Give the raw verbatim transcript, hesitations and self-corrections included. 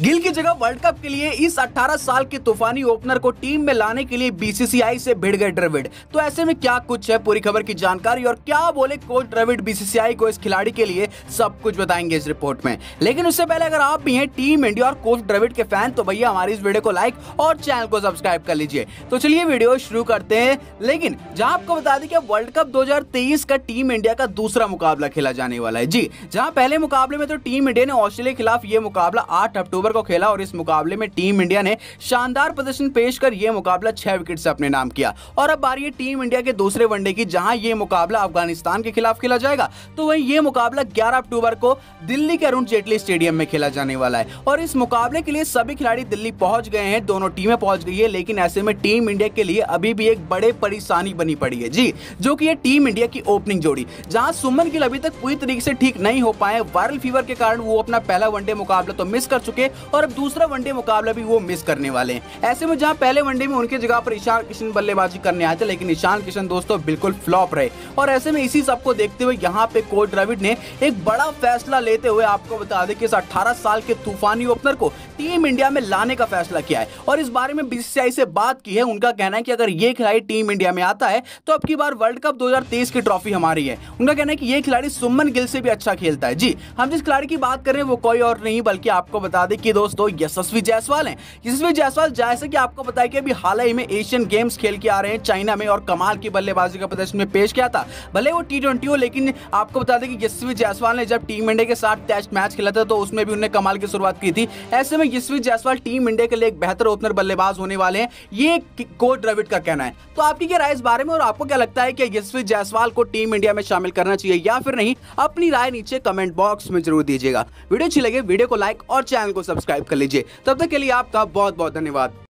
गिल की जगह world cup के लिए इस अठारह साल के तूफानी ओपनर को टीम में लाने के लिए बीसीसीआई से भिड़ गए द्रविड़। तो ऐसे में क्या कुछ है पूरी खबर की जानकारी और क्या बोले कोच द्रविड़ बीसीसीआई को इस खिलाड़ी के लिए, सब कुछ बताएंगे इस रिपोर्ट में। लेकिन उससे पहले अगर आप भी हैं टीम इंडिया और कोच द्रविड़ के फैन तो भैया हमारी इस वीडियो को लाइक और चैनल को सब्सक्राइब कर लीजिए। तो चलिए वीडियो शुरू करते हैं। लेकिन जहां आपको बता दें कि वर्ल्ड कप दो हज़ार तेईस का टीम इंडिया का दूसरा मुकाबला खेला जाने वाला है। जी, जहां पहले मुकाबले में तो टीम इंडिया ने ऑस्ट्रेलिया के खिलाफ यह मुकाबला आठ अक्टूबर को खेला और इस मुकाबले में टीम इंडिया ने शानदार प्रदर्शन पेश कर यह मुकाबला छह विकेट से अपने नाम किया। और अब बारी है टीम इंडिया के दूसरे वनडे की, जहां यह मुकाबला अफगानिस्तान के खिलाफ खेला जाएगा। तो वहीं यह मुकाबला ग्यारह अक्टूबर को दिल्ली के अरुण जेटली स्टेडियम में खेला जाने वाला है। और इस मुकाबले के लिए सभी खिलाड़ी दिल्ली पहुंच गए हैं, दोनों टीमें पहुंच गई है। लेकिन ऐसे में टीम इंडिया के लिए अभी भी एक बड़े परेशानी बनी पड़ी है जी, जो कि है टीम इंडिया की ओपनिंग जोड़ी, जहां सुमन गिल अभी तक पूरी तरीके से ठीक नहीं हो पाए। वायरल फीवर के कारण वो अपना पहला वनडे मुकाबला तो मिस कर चुके और अब दूसरा वनडे मुकाबला भी वो मिस करने वाले हैं। ऐसे में जहां पहले वनडे में उनकी जगह पर ईशान किशन बल्लेबाजी करने आए थे, लेकिन ईशान किशन दोस्तों बिल्कुल फ्लॉप रहे। और ऐसे में इसी सबको देखते हुए यहाँ पे कोच द्रविड़ ने एक बड़ा फैसला लेते हुए आपको बता दें कि इस अठारह साल के तूफानी ओपनर को टीम इंडिया में लाने का फैसला किया है। और इस बारे में बीसीसीआई से बात की है। उनका कहना है कि अगर ये खिलाड़ी टीम इंडिया में आता है तो अब की बार वर्ल्ड कप दो हज़ार तेईस की ट्रॉफी हमारी है। उनका कहना है कि ये खिलाड़ी सुमन गिल से भी अच्छा खेलता है। जी, हम जिस खिलाड़ी की बात कर रहे हैं वो कोई और नहीं बल्कि आपको बता दें कि दोस्तों यशस्वी जायसवाल हैं। यशस्वी जायसवाल जैसे कि आपको बताया कि अभी हाल ही में एशियन गेम्स खेल के आ रहे हैं चाइना में और कमाल की बल्लेबाजी का प्रदर्शन में पेश किया था। भले वो टी ट्वेंटी हो, लेकिन आपको बता दें कि यशस्वी जायसवाल ने जब टीम इंडिया के साथ टेस्ट मैच खेला था तो उसमें भी उन्होंने कमाल की शुरुआत की थी। ऐसे में यशस्वी जायसवाल टीम इंडिया के लिए एक बेहतर ओपनर बल्लेबाज होने वाले हैं, ये कोच द्रविड़ का कहना है। तो आपकी क्या राय इस बारे में और आपको क्या लगता है कि यशस्वी जायसवाल को टीम इंडिया में शामिल करना चाहिए या फिर नहीं? अपनी राय नीचे कमेंट बॉक्स में जरूर दीजिएगा। वीडियो अच्छी लगे वीडियो को लाइक और चैनल को सब्सक्राइब कर लीजिए। तब तक के लिए आपका बहुत बहुत धन्यवाद।